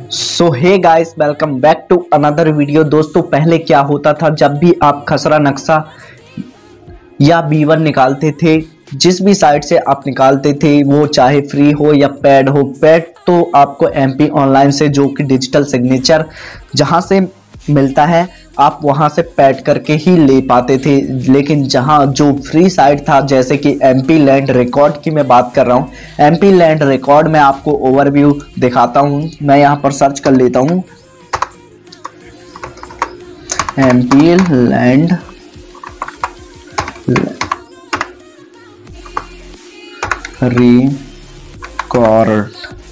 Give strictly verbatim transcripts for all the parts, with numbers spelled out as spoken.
So hey guys, welcome back to another video. दोस्तों, पहले क्या होता था, जब भी आप खसरा नक्शा या बी वन निकालते थे, जिस भी साइट से आप निकालते थे, वो चाहे फ्री हो या पेड हो, पेड तो आपको एमपी ऑनलाइन से, जो कि डिजिटल सिग्नेचर जहां से मिलता है, आप वहां से पैड करके ही ले पाते थे। लेकिन जहां जो फ्री साइट था, जैसे कि एमपी लैंड रिकॉर्ड की मैं बात कर रहा हूं, एमपी लैंड रिकॉर्ड में आपको ओवरव्यू दिखाता हूं। मैं यहां पर सर्च कर लेता हूं एमपी लैंड रिकॉर्ड,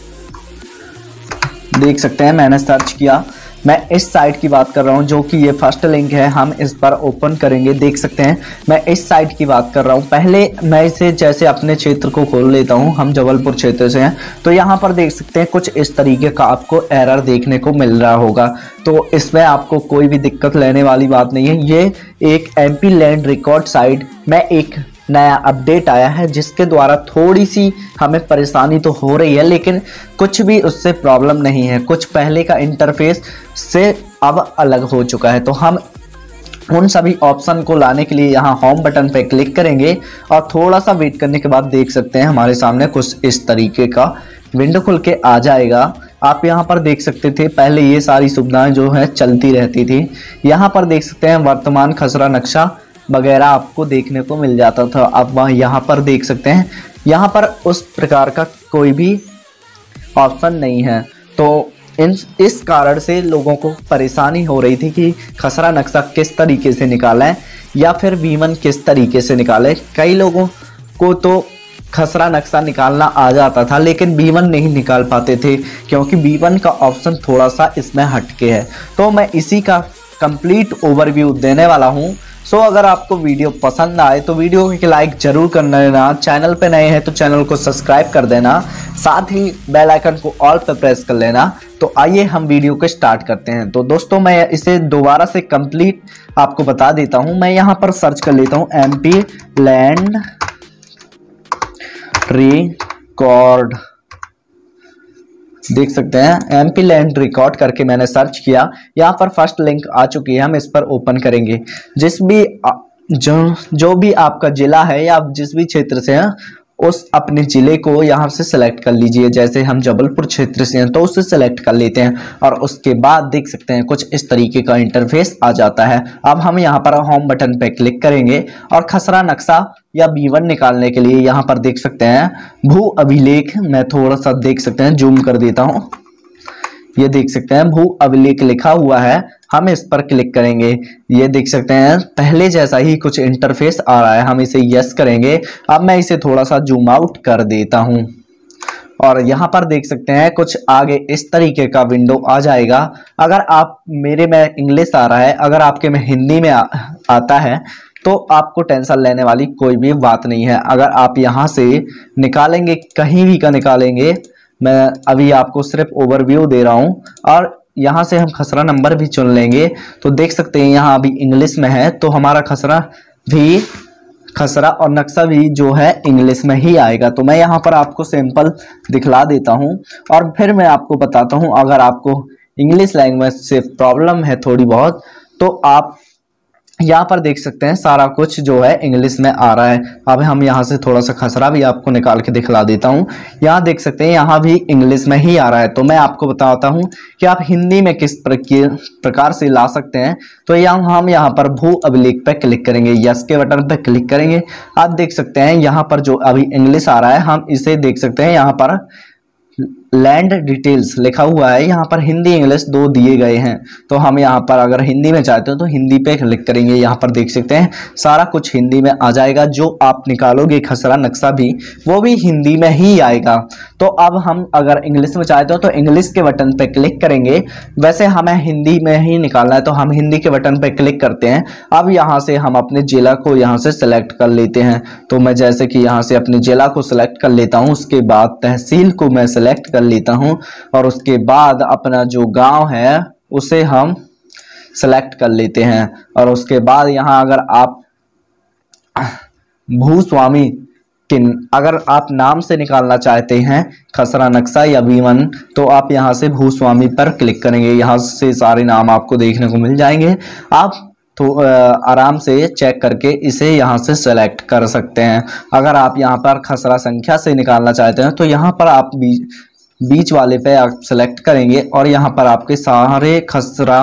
देख सकते हैं मैंने सर्च किया। मैं इस साइट की बात कर रहा हूं, जो कि ये फर्स्ट लिंक है, हम इस पर ओपन करेंगे। देख सकते हैं मैं इस साइट की बात कर रहा हूं। पहले मैं इसे जैसे अपने क्षेत्र को खोल लेता हूं, हम जबलपुर क्षेत्र से हैं, तो यहां पर देख सकते हैं कुछ इस तरीके का आपको एरर देखने को मिल रहा होगा। तो इसमें आपको कोई भी दिक्कत लेने वाली बात नहीं है। ये एक एमपी लैंड रिकॉर्ड साइट में एक नया अपडेट आया है, जिसके द्वारा थोड़ी सी हमें परेशानी तो हो रही है, लेकिन कुछ भी उससे प्रॉब्लम नहीं है। कुछ पहले का इंटरफेस से अब अलग हो चुका है। तो हम उन सभी ऑप्शन को लाने के लिए यहाँ होम बटन पे क्लिक करेंगे और थोड़ा सा वेट करने के बाद देख सकते हैं हमारे सामने कुछ इस तरीके का विंडो खुल के आ जाएगा। आप यहाँ पर देख सकते थे, पहले ये सारी सुविधाएं जो है चलती रहती थी। यहाँ पर देख सकते हैं वर्तमान खसरा नक्शा वगैरह आपको देखने को मिल जाता था। अब वह यहाँ पर देख सकते हैं, यहाँ पर उस प्रकार का कोई भी ऑप्शन नहीं है। तो इन इस कारण से लोगों को परेशानी हो रही थी कि खसरा नक्शा किस तरीके से निकालें या फिर बी वन किस तरीके से निकालें। कई लोगों को तो खसरा नक्शा निकालना आ जाता था, लेकिन बी वन नहीं निकाल पाते थे, क्योंकि बी वन का ऑप्शन थोड़ा सा इसमें हटके है। तो मैं इसी का कंप्लीट ओवरव्यू देने वाला हूँ। सो so, अगर आपको वीडियो पसंद आए तो वीडियो को लाइक जरूर कर देना, चैनल पे नए हैं तो चैनल को सब्सक्राइब कर देना, साथ ही बेल आइकन को ऑल पे प्रेस कर लेना। तो आइए हम वीडियो को स्टार्ट करते हैं। तो दोस्तों, मैं इसे दोबारा से कंप्लीट आपको बता देता हूं। मैं यहां पर सर्च कर लेता हूं एमपी लैंड रिकॉर्ड, देख सकते हैं एमपी लैंड रिकॉर्ड करके मैंने सर्च किया। यहाँ पर फर्स्ट लिंक आ चुकी है, हम इस पर ओपन करेंगे। जिस भी जो जो भी आपका जिला है या आप जिस भी क्षेत्र से हैं, उस अपने जिले को यहाँ से सिलेक्ट कर लीजिए। जैसे हम जबलपुर क्षेत्र से हैं तो उससे सिलेक्ट कर लेते हैं और उसके बाद देख सकते हैं कुछ इस तरीके का इंटरफेस आ जाता है। अब हम यहाँ पर होम बटन पे क्लिक करेंगे और खसरा नक्शा या बी वन निकालने के लिए यहाँ पर देख सकते हैं भू अभिलेख, मैं थोड़ा सा देख सकते हैं जूम कर देता हूँ, ये देख सकते हैं भू अभिलेख लिखा हुआ है। हम इस पर क्लिक करेंगे, ये देख सकते हैं पहले जैसा ही कुछ इंटरफेस आ रहा है। हम इसे यस करेंगे। अब मैं इसे थोड़ा सा जूम आउट कर देता हूं और यहाँ पर देख सकते हैं कुछ आगे इस तरीके का विंडो आ जाएगा। अगर आप मेरे में इंग्लिश आ रहा है, अगर आपके में हिंदी में आ, आता है तो आपको टेंशन लेने वाली कोई भी बात नहीं है। अगर आप यहाँ से निकालेंगे, कहीं भी का निकालेंगे, मैं अभी आपको सिर्फ ओवरव्यू दे रहा हूँ, और यहाँ से हम खसरा नंबर भी चुन लेंगे तो देख सकते हैं यहाँ अभी इंग्लिश में है, तो हमारा खसरा भी खसरा और नक्शा भी जो है इंग्लिश में ही आएगा। तो मैं यहाँ पर आपको सैंपल दिखला देता हूँ और फिर मैं आपको बताता हूँ। अगर आपको इंग्लिश लैंग्वेज से प्रॉब्लम है थोड़ी बहुत, तो आप यहाँ पर देख सकते हैं सारा कुछ जो है इंग्लिश में आ रहा है। अब हम यहाँ से थोड़ा सा खसरा भी आपको निकाल के दिखला देता हूँ। यहाँ देख सकते हैं यहाँ भी इंग्लिश में ही आ रहा है। तो मैं आपको बताता हूँ कि आप हिंदी में किस प्रकार से ला सकते हैं। तो यहाँ हम यहाँ पर भू अभिलेख पे क्लिक करेंगे, यस के बटन पे क्लिक करेंगे। आप देख सकते हैं यहाँ पर जो अभी इंग्लिश आ रहा है, हम इसे देख सकते हैं यहाँ पर लैंड डिटेल्स लिखा हुआ है, यहाँ पर हिंदी इंग्लिश दो दिए गए हैं। तो हम यहाँ पर अगर हिंदी में चाहते हो तो हिंदी पे क्लिक करेंगे। यहाँ पर देख सकते हैं सारा कुछ हिंदी में आ जाएगा। जो आप निकालोगे खसरा नक्शा भी, वो भी हिंदी में ही आएगा। तो अब हम अगर इंग्लिश में चाहते हो तो इंग्लिश के बटन पे क्लिक करेंगे। वैसे हमें हिंदी में ही निकालना है तो हम हिंदी के बटन पे क्लिक करते हैं। अब यहाँ से हम अपने जिला को यहाँ से सिलेक्ट कर लेते हैं। तो मैं जैसे कि यहाँ से अपने जिला को सिलेक्ट कर लेता हूँ, उसके बाद तहसील को मैं सिलेक्ट कर लेता हूं और उसके बाद अपना जो गांव है उसे हम सेलेक्ट कर लेते हैं। और उसके बाद यहां अगर आप भूस्वामी कि अगर आप नाम से निकालना चाहते हैं खसरा नक्शा या वी वन, तो आप यहाँ से भूस्वामी पर क्लिक करेंगे। यहाँ से सारे नाम आपको देखने को मिल जाएंगे। आप तो आराम से चेक करके इसे यहाँ से सेलेक्ट कर सकते हैं। अगर आप यहाँ पर खसरा संख्या से निकालना चाहते हैं तो यहाँ पर आप बीच बीच वाले पे आप सेलेक्ट करेंगे और यहाँ पर आपके सारे खसरा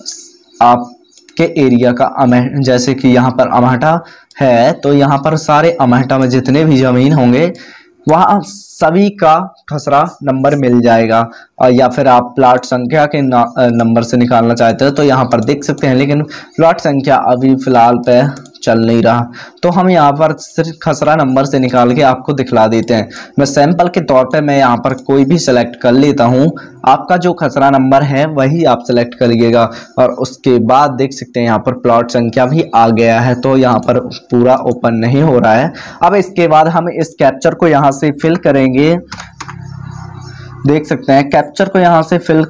आपके एरिया का अमह, जैसे कि यहाँ पर अमहटा है तो यहाँ पर सारे अमहटा में जितने भी ज़मीन होंगे वहाँ सभी का खसरा नंबर मिल जाएगा। और या फिर आप प्लाट संख्या के नंबर से निकालना चाहते हो तो यहाँ पर देख सकते हैं, लेकिन प्लाट संख्या अभी फ़िलहाल पे चल नहीं रहा, तो हम यहाँ पर सिर्फ खसरा नंबर से निकाल के आपको दिखला देते हैं। मैं सैंपल के तौर पे मैं यहाँ पर कोई भी सिलेक्ट कर लेता हूँ। आपका जो खसरा नंबर है वही आप सिलेक्ट करिएगा और उसके बाद देख सकते हैं यहाँ पर प्लॉट संख्या भी आ गया है, तो यहाँ पर पूरा ओपन नहीं हो रहा है। अब इसके बाद हम इस कैप्चर को यहाँ से फिल करेंगे। देख सकते हैं कैप्चर को यहाँ से फिल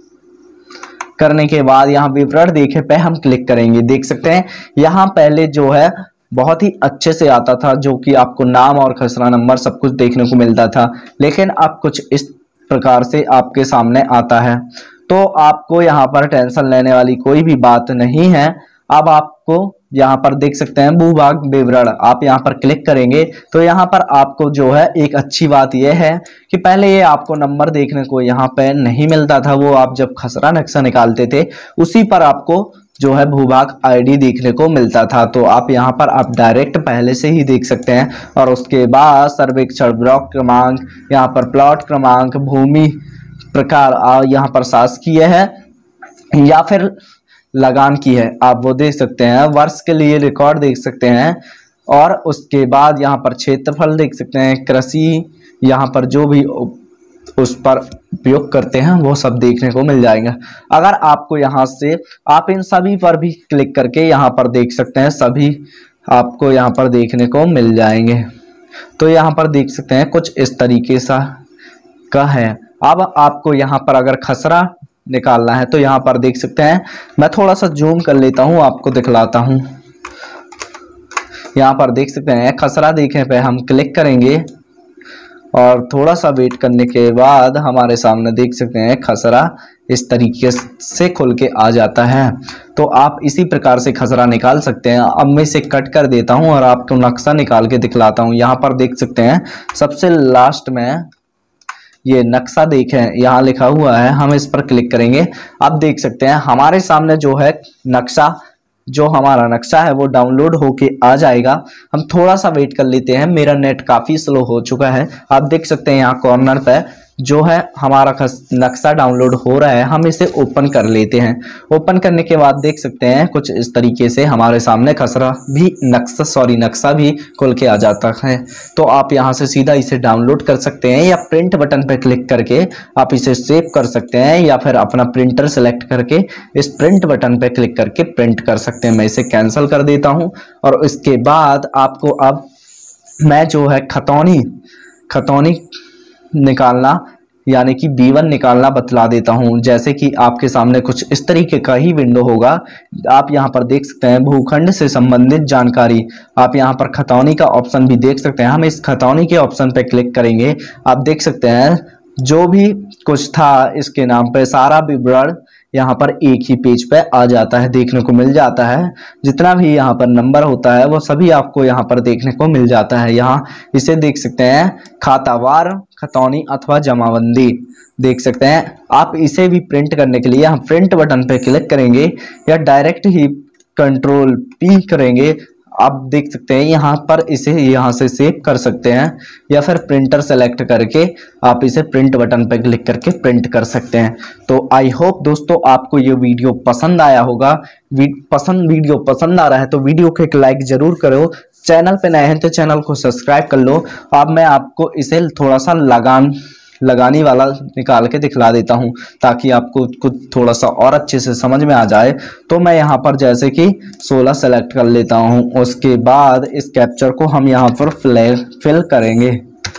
करने के बाद यहाँ विवरण देखे पे हम क्लिक करेंगे। देख सकते हैं यहाँ पहले जो है बहुत ही अच्छे से आता था, जो कि आपको नाम और खसरा नंबर सब कुछ देखने को मिलता था, लेकिन अब कुछ इस प्रकार से आपके सामने आता है। तो आपको यहाँ पर टेंशन लेने वाली कोई भी बात नहीं है। अब आपको यहाँ पर देख सकते हैं भूभाग विवरण, आप यहाँ पर क्लिक करेंगे तो यहाँ पर आपको जो है एक अच्छी बात यह है कि पहले ये आपको नंबर देखने को यहाँ पे नहीं मिलता था, वो आप जब खसरा नक्शा निकालते थे उसी पर आपको जो है भूभाग आईडी देखने को मिलता था। तो आप यहाँ पर आप डायरेक्ट पहले से ही देख सकते हैं। और उसके बाद सर्वेक्षण ब्लॉक क्रमांक, यहाँ पर प्लॉट क्रमांक, भूमि प्रकार यहाँ पर शासकीय है या फिर लगान की है, आप वो देख सकते हैं। वर्ष के लिए रिकॉर्ड देख सकते हैं और उसके बाद यहाँ पर क्षेत्रफल देख सकते हैं, कृषि यहाँ पर जो भी उस पर उपयोग करते हैं वो सब देखने को मिल जाएगा। अगर आपको यहाँ से आप इन सभी पर भी क्लिक करके यहाँ पर देख सकते हैं, सभी आपको यहाँ पर देखने को मिल जाएंगे। तो यहाँ पर देख सकते हैं कुछ इस तरीके सा का है। अब आपको यहाँ पर अगर खसरा निकालना है तो यहाँ पर देख सकते हैं, मैं थोड़ा सा जूम कर लेता हूँ आपको दिखलाता हूँ। यहाँ पर देख सकते हैं खसरा देखने पे हम क्लिक करेंगे और थोड़ा सा वेट करने के बाद हमारे सामने देख सकते हैं खसरा इस तरीके से खुल के आ जाता है। तो आप इसी प्रकार से खसरा निकाल सकते हैं। अब मैं इसे कट कर देता हूं और आपको नक्शा निकाल के दिखलाता हूं। यहाँ पर देख सकते हैं सबसे लास्ट में ये नक्शा देखें, यहाँ लिखा हुआ है, हम इस पर क्लिक करेंगे। अब देख सकते हैं हमारे सामने जो है नक्शा, जो हमारा नक्शा है वो डाउनलोड होके आ जाएगा। हम थोड़ा सा वेट कर लेते हैं, मेरा नेट काफ़ी स्लो हो चुका है। आप देख सकते हैं यहाँ कॉर्नर पे जो है हमारा नक्शा डाउनलोड हो रहा है। हम इसे ओपन कर लेते हैं। ओपन करने के बाद देख सकते हैं कुछ इस तरीके से हमारे सामने खसरा भी नक्शा सॉरी नक्शा भी खुल के आ जाता है। तो आप यहाँ से सीधा इसे डाउनलोड कर सकते हैं या प्रिंट बटन पर क्लिक करके आप इसे सेव कर सकते हैं, या फिर अपना प्रिंटर सेलेक्ट करके इस प्रिंट बटन पर क्लिक करके प्रिंट कर सकते हैं। मैं इसे कैंसिल कर देता हूँ और इसके बाद आपको अब मैं जो है खतौनी खतौनी निकालना यानी कि बी वन निकालना बतला देता हूं। जैसे कि आपके सामने कुछ इस तरीके का ही विंडो होगा। आप यहां पर देख सकते हैं भूखंड से संबंधित जानकारी। आप यहां पर खतौनी का ऑप्शन भी देख सकते हैं। हम इस खतौनी के ऑप्शन पे क्लिक करेंगे। आप देख सकते हैं जो भी कुछ था इसके नाम पे सारा विवरण यहाँ पर एक ही पेज पे आ जाता है, देखने को मिल जाता है। जितना भी यहाँ पर नंबर होता है वो सभी आपको यहाँ पर देखने को मिल जाता है। यहाँ इसे देख सकते हैं खातावार खतौनी अथवा जमाबंदी देख सकते हैं। आप इसे भी प्रिंट करने के लिए हम प्रिंट बटन पे क्लिक करेंगे या डायरेक्ट ही कंट्रोल पी करेंगे। आप देख सकते हैं यहाँ पर इसे यहाँ से सेव कर सकते हैं या फिर प्रिंटर सेलेक्ट करके आप इसे प्रिंट बटन पर क्लिक करके प्रिंट कर सकते हैं। तो आई होप दोस्तों आपको ये वीडियो पसंद आया होगा। वी, पसंद वीडियो पसंद आ रहा है तो वीडियो को एक लाइक जरूर करो। चैनल पे नए हैं तो चैनल को सब्सक्राइब कर लो। अब मैं आपको इसे थोड़ा सा लगान लगानी वाला निकाल के दिखला देता हूं ताकि आपको कुछ थोड़ा सा और अच्छे से समझ में आ जाए। तो मैं यहां पर जैसे कि सोलह सेलेक्ट कर लेता हूं। उसके बाद इस कैप्चर को हम यहां पर फिल करेंगे।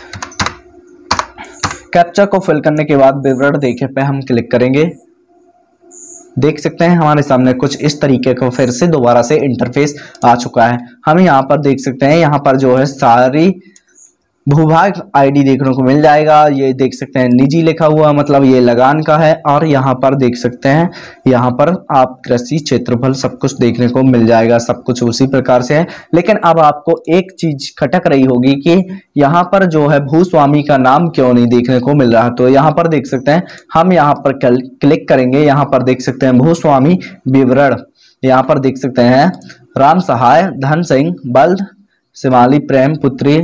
कैप्चर को फिल करने के बाद विवरण देखे पे हम क्लिक करेंगे। देख सकते हैं हमारे सामने कुछ इस तरीके का फिर से दोबारा से इंटरफेस आ चुका है। हम यहाँ पर देख सकते हैं यहाँ पर जो है सारी भूभाग आईडी देखने को मिल जाएगा। ये देख सकते हैं निजी लिखा हुआ, मतलब ये लगान का है। और यहाँ पर देख सकते हैं, यहाँ पर आप कृषि क्षेत्रफल सब कुछ देखने को मिल जाएगा, सब कुछ उसी प्रकार से है। लेकिन अब आपको एक चीज खटक रही होगी कि यहाँ पर जो है भूस्वामी का नाम क्यों नहीं देखने को मिल रहा। तो यहाँ पर देख सकते हैं, हम यहाँ पर क्लिक करेंगे, यहाँ पर देख सकते हैं भूस्वामी विवरण। यहाँ पर देख सकते हैं राम सहाय धन सिंह बल्द सिमाली प्रेम पुत्री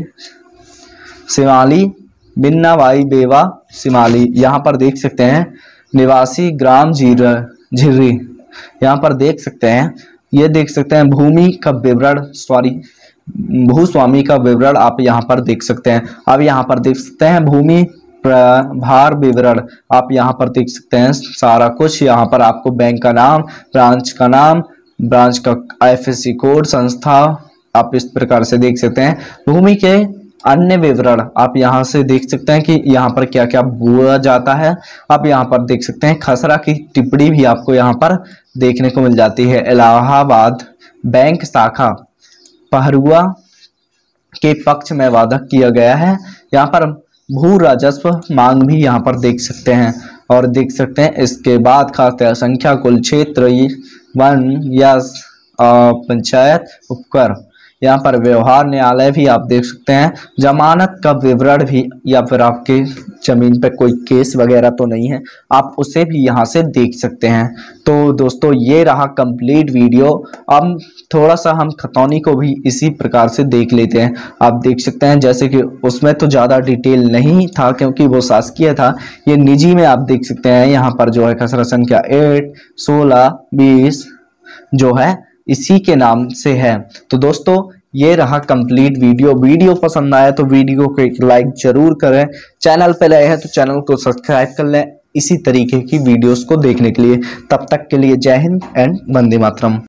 सिमाली बिन्नाबाई बेवा सिमाली। यहाँ पर देख सकते हैं निवासी ग्राम जीर झिर्री। यहाँ पर देख सकते हैं, ये देख सकते हैं भूमि का विवरण, सॉरी भूस्वामी का विवरण आप यहाँ पर देख सकते हैं। अब यहाँ पर देख सकते हैं भूमि प्रभार विवरण, आप यहाँ पर देख सकते हैं सारा कुछ। यहाँ पर आपको बैंक का नाम, ब्रांच का नाम, ब्रांच का आईएफएससी कोड, संस्था, आप इस प्रकार से देख सकते हैं। भूमि के अन्य विवरण आप यहाँ से देख सकते हैं कि यहाँ पर क्या क्या बोया जाता है। आप यहाँ पर देख सकते हैं खसरा की टिप्पणी भी आपको यहाँ पर देखने को मिल जाती है। इलाहाबाद बैंक शाखा पहरुआ के पक्ष में वादक किया गया है। यहाँ पर भू राजस्व मांग भी यहाँ पर देख सकते हैं। और देख सकते हैं इसके बाद खाते संख्या, कुल क्षेत्र, वन या पंचायत उपकर, यहाँ पर व्यवहार न्यायालय भी आप देख सकते हैं। जमानत का विवरण भी, या फिर आपके जमीन पे कोई केस वगैरह तो नहीं है, आप उसे भी यहाँ से देख सकते हैं। तो दोस्तों ये रहा कंप्लीट वीडियो। अब थोड़ा सा हम खतौनी को भी इसी प्रकार से देख लेते हैं। आप देख सकते हैं जैसे कि उसमें तो ज़्यादा डिटेल नहीं था क्योंकि वो शासकीय था, ये निजी में आप देख सकते हैं। यहाँ पर जो है खसरा संख्या एट सोलह बीस जो है इसी के नाम से है। तो दोस्तों ये रहा कंप्लीट वीडियो। वीडियो पसंद आया तो वीडियो को एक लाइक जरूर करें। चैनल पे नए हैं तो चैनल को सब्सक्राइब कर लें इसी तरीके की वीडियोस को देखने के लिए। तब तक के लिए जय हिंद एंड वंदे मातरम।